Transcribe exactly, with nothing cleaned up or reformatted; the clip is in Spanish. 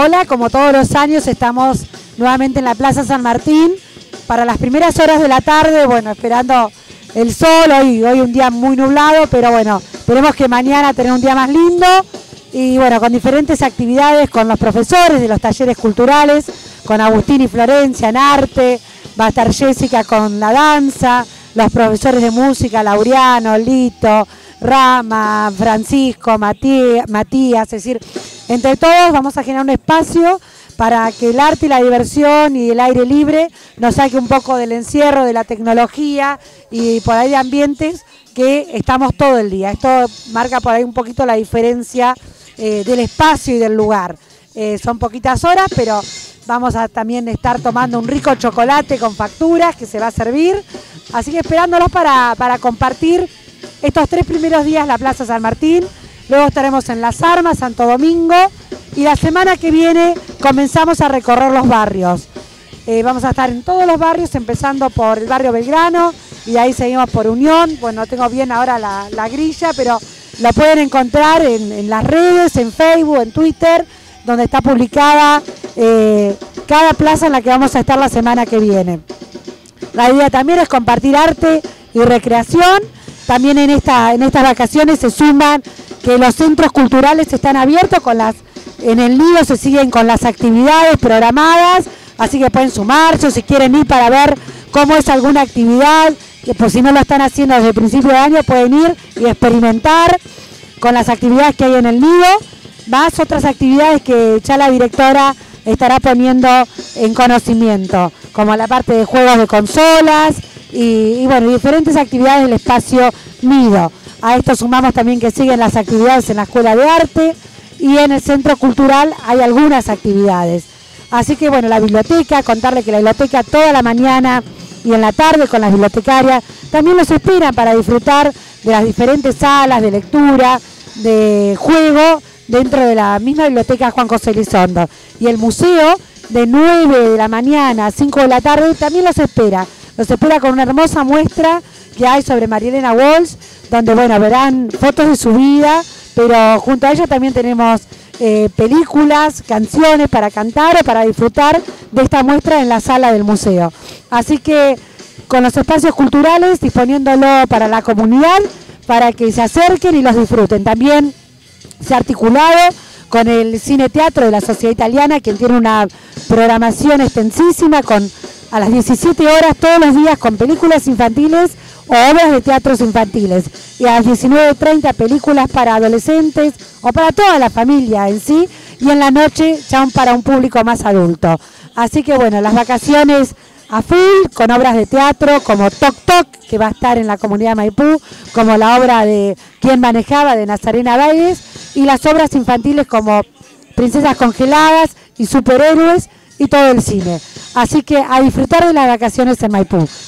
Hola, como todos los años estamos nuevamente en la Plaza San Martín para las primeras horas de la tarde, bueno, esperando el sol, hoy, hoy un día muy nublado, pero bueno, esperemos que mañana tener un día más lindo y bueno, con diferentes actividades con los profesores de los talleres culturales, con Agustín y Florencia en arte, va a estar Jessica con la danza, los profesores de música, Laureano, Lito, Rama, Francisco, Matías, Matías, es decir, entre todos vamos a generar un espacio para que el arte y la diversión y el aire libre nos saque un poco del encierro, de la tecnología y por ahí de ambientes que estamos todo el día. Esto marca por ahí un poquito la diferencia eh, del espacio y del lugar. Eh, son poquitas horas, pero vamos a también estar tomando un rico chocolate con facturas que se va a servir. Así que esperándolos para, para compartir estos tres primeros días la Plaza San Martín. Luego estaremos en Las Armas, Santo Domingo, y la semana que viene comenzamos a recorrer los barrios. Eh, vamos a estar en todos los barrios, empezando por el barrio Belgrano, y de ahí seguimos por Unión. Bueno, no tengo bien ahora la, la grilla, pero lo pueden encontrar en, en las redes, en Facebook, en Twitter, donde está publicada eh, cada plaza en la que vamos a estar la semana que viene. La idea también es compartir arte y recreación. También en, esta, en estas vacaciones se suman que los centros culturales están abiertos, con las, en el nido se siguen con las actividades programadas, así que pueden sumarse o si quieren ir para ver cómo es alguna actividad, que por si no lo están haciendo desde el principio de año pueden ir y experimentar con las actividades que hay en el nido, más otras actividades que ya la directora estará poniendo en conocimiento, como la parte de juegos de consolas y, y bueno, diferentes actividades del espacio nido. A esto sumamos también que siguen las actividades en la Escuela de Arte y en el Centro Cultural hay algunas actividades. Así que bueno, la biblioteca, contarle que la biblioteca toda la mañana y en la tarde con las bibliotecarias también los esperan para disfrutar de las diferentes salas de lectura, de juego dentro de la misma biblioteca Juan José Elizondo. Y el museo de nueve de la mañana a cinco de la tarde también los espera. Los espera con una hermosa muestra que hay sobre María Elena Walsh, donde bueno, verán fotos de su vida, pero junto a ella también tenemos eh, películas, canciones para cantar o para disfrutar de esta muestra en la sala del museo. Así que con los espacios culturales, disponiéndolo para la comunidad, para que se acerquen y los disfruten. También se ha articulado con el Cine Teatro de la Sociedad Italiana, quien tiene una programación extensísima con a las diecisiete horas todos los días con películas infantiles o obras de teatros infantiles, y a las diecinueve treinta películas para adolescentes o para toda la familia en sí, y en la noche ya para un público más adulto. Así que bueno, las vacaciones a full, con obras de teatro como Toc Toc, que va a estar en la comunidad de Maipú, como la obra de Quien manejaba de Nazarena Báez, y las obras infantiles como Princesas Congeladas y Superhéroes y todo el cine. Así que a disfrutar de las vacaciones en Maipú.